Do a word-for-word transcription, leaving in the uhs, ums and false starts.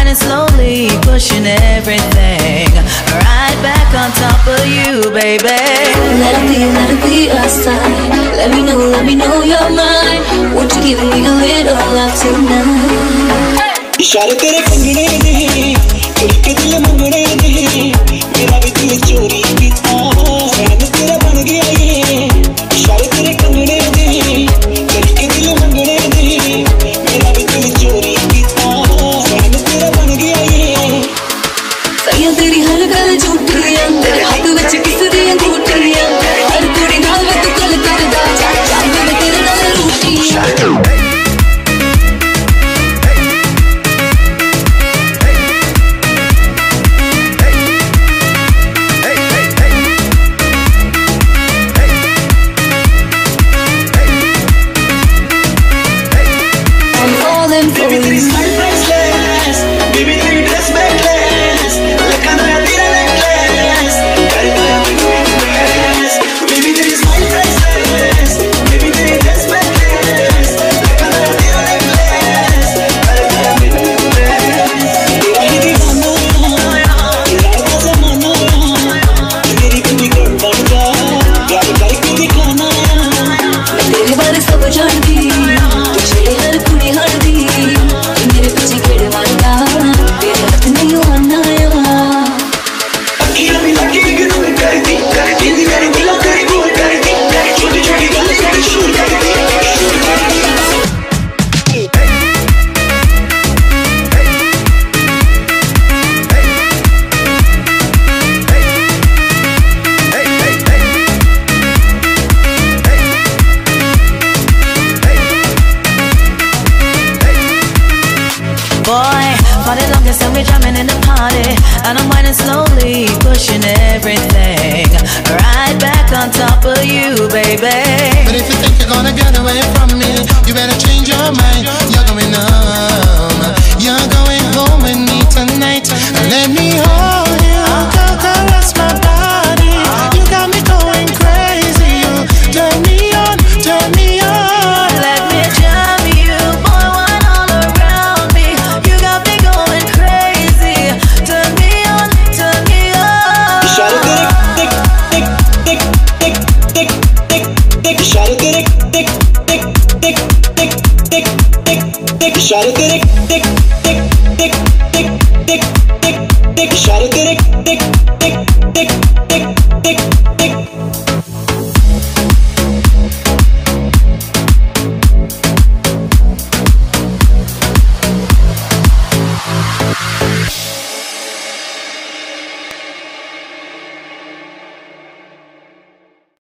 winding slowly, pushing everything right back on top of you, baby. Let it be, let it be our sign. Let me know, let me know you're mine. Won't you give me a little love tonight? इशारे तेरे कंगने दे, कुड़ी के दिल मंगने दे, मेरा भी दिल चोरी किया, फैन तेरा बन गया ये। इशारे तेरे कंगने दे, कुड़ी के दिल मंगने दे, मेरा भी दिल चोरी किया, फैन तेरा बन गया ये। सैया तेरी हर गल झूठियां, तेरे हाथ विच किस दियां घूटियां, हर कुड़ी नाल मैं तू गल करदा, चाह मैं तेरे नाल रूठियां। Baby, this is my priceless. Baby, this dress necklace. Like I know I did a necklace. Carry my necklace. Baby, this is my priceless. Baby, this dress necklace. Like I know I did a necklace. Carry my necklace. तेरा ही दीवाना, तेरा का ज़माना, तेरी बंदी कर बन जा, प्यार करके दिखाना। मैं तेरे बारे सब जानती, तुझे हर कुड़ी हर दी। मेरे पीछे केड़े वाला, तेरे हाथ नहीं आना यार। अखियाँ मिला के इग्नोर कर दी, दिल मेरे दिलों को इग्नोर कर दी, छोटी छोटी गल्लें मेरे शूट कर दी, शूट कर दी। Boy, for the longest time we're jamming in the party, and I'm winding slowly, pushing everything right back on top of you, baby. But if you think you're gonna get away from me, you better change your mind. You're going home, you're going home with me tonight. Let me hold you, go caress my body. You got me going crazy. You turn me on, turn me on. Let me jam you, boy, wine all around me. You got me going crazy. Turn me on, turn me on. इशारे तेरे टिक टिक टिक टिक टिक टिक, इशारे तेरे टिक टिक टिक टिक टिक टिक टिक, इशारे तेरे टिक